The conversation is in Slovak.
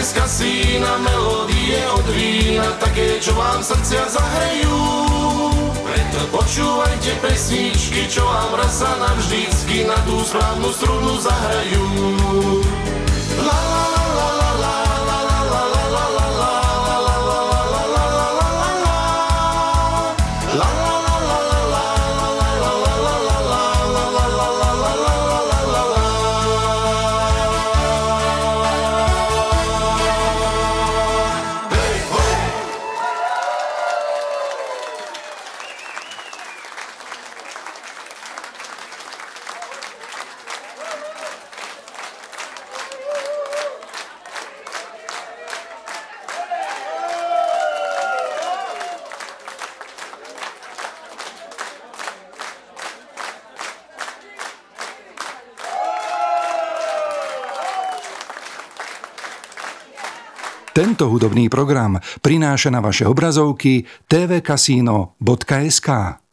z kasína, melódie od vína, také, čo vám srdcia zahrejú. Preto počúvajte pesničky, čo vám raz a navždycky na tú správnu strunu zahrajú. La la la la la la. Tento hudobný program prináša na vaše obrazovky tvkasino.sk.